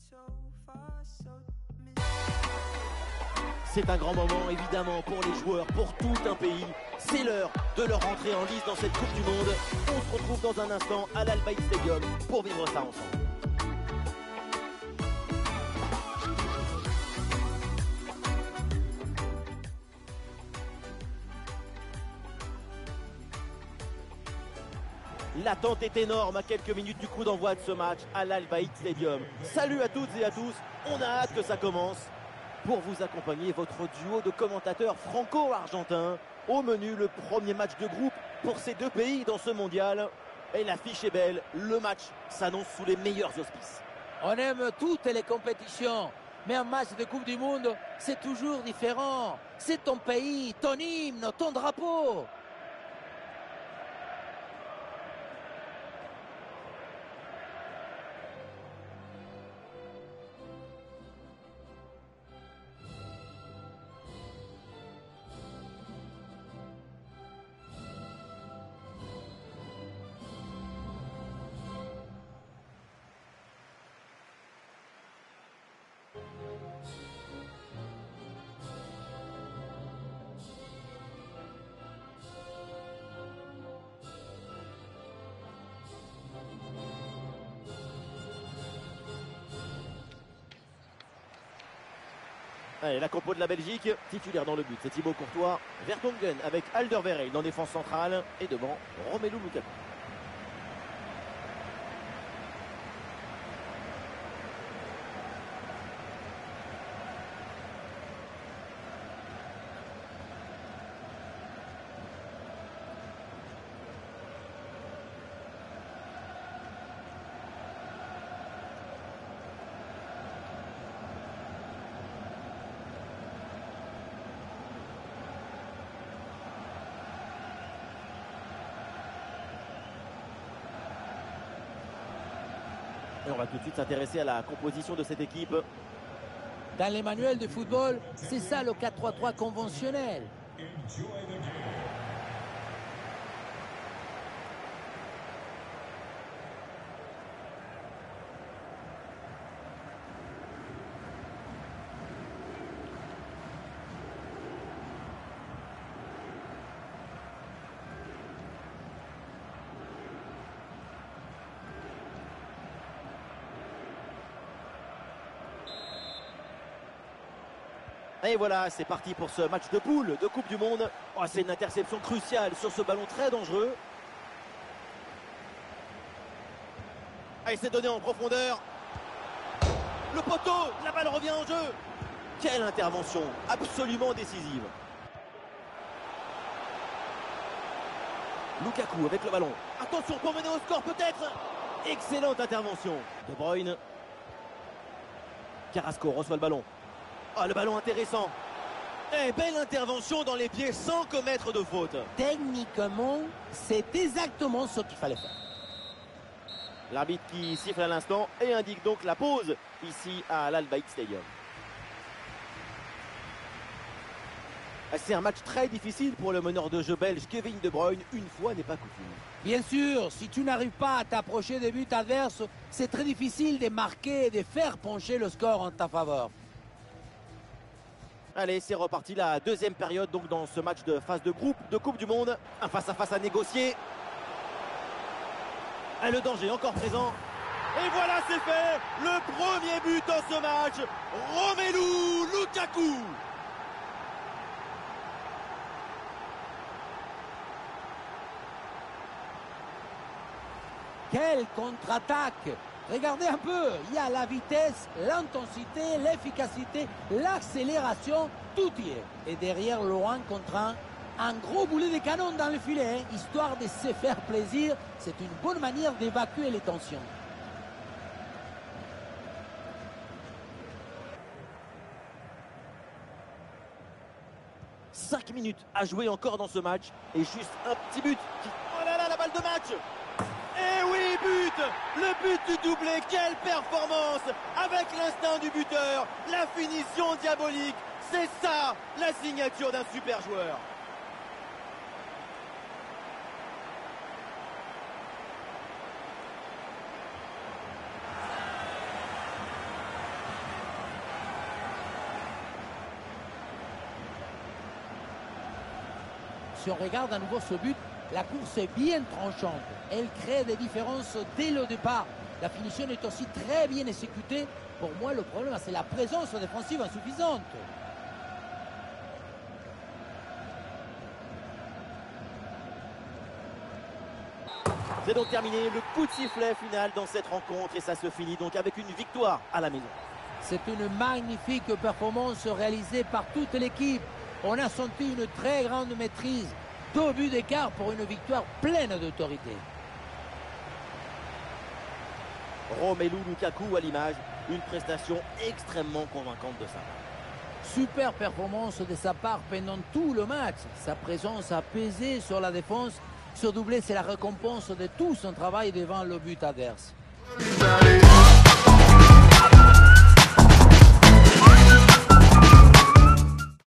C'est un grand moment évidemment pour les joueurs, pour tout un pays. C'est l'heure de leur entrée en lice dans cette Coupe du Monde. On se retrouve dans un instant à l'Al Bayt Stadium pour vivre ça ensemble. L'attente est énorme à quelques minutes du coup d'envoi de ce match à l'Al Bayt Stadium. Salut à toutes et à tous, on a hâte que ça commence. Pour vous accompagner, votre duo de commentateurs franco-argentins. Au menu, le premier match de groupe pour ces deux pays dans ce mondial. Et l'affiche est belle, le match s'annonce sous les meilleurs auspices. On aime toutes les compétitions, mais un match de Coupe du Monde, c'est toujours différent. C'est ton pays, ton hymne, ton drapeau. Allez, la compo de la Belgique, titulaire dans le but, c'est Thibaut Courtois, Vertonghen avec Alderweireld en défense centrale et devant Romelu Lukaku. Et on va tout de suite s'intéresser à la composition de cette équipe. Dans les manuels de football, c'est ça le 4-3-3 conventionnel. Et voilà, c'est parti pour ce match de poule de Coupe du Monde. Oh, c'est une interception cruciale sur ce ballon très dangereux. Ah, il s'est donné en profondeur. Le poteau, la balle revient en jeu. Quelle intervention, absolument décisive. Lukaku avec le ballon. Attention pour mener au score peut-être. Excellente intervention. De Bruyne. Carrasco reçoit le ballon. Ah, le ballon intéressant. Et belle intervention dans les pieds sans commettre de faute. Techniquement, c'est exactement ce qu'il fallait faire. L'arbitre qui siffle à l'instant et indique donc la pause ici à l'Al Bayt Stadium. C'est un match très difficile pour le meneur de jeu belge Kevin De Bruyne, une fois n'est pas coutume. Bien sûr, si tu n'arrives pas à t'approcher des buts adverses, c'est très difficile de marquer et de faire pencher le score en ta faveur. Allez, c'est reparti la deuxième période donc dans ce match de phase de groupe de Coupe du Monde. Un face-à-face à négocier. Et le danger encore présent. Et voilà, c'est fait. Le premier but dans ce match. Romelu Lukaku. Quelle contre-attaque! Regardez un peu, il y a la vitesse, l'intensité, l'efficacité, l'accélération, tout y est. Et derrière loin contre un gros boulet de canon dans le filet, histoire de se faire plaisir. C'est une bonne manière d'évacuer les tensions. « 5 minutes à jouer encore dans ce match. Et juste un petit but. Oh là là, la balle de match. Et oui, but! Le but du doublé, quelle performance! Avec l'instinct du buteur, la finition diabolique, c'est ça, la signature d'un super joueur. si on regarde à nouveau ce but, la course est bien tranchante. Elle crée des différences dès le départ. La finition est aussi très bien exécutée. Pour moi, le problème, c'est la présence défensive insuffisante. C'est donc terminé, le coup de sifflet final dans cette rencontre et ça se finit donc avec une victoire à la maison. C'est une magnifique performance réalisée par toute l'équipe. On a senti une très grande maîtrise. 2 buts d'écart pour une victoire pleine d'autorité. Romelu Lukaku à l'image, une prestation extrêmement convaincante de sa part. Super performance de sa part pendant tout le match. Sa présence a pesé sur la défense. Ce doublé, c'est la récompense de tout son travail devant le but adverse.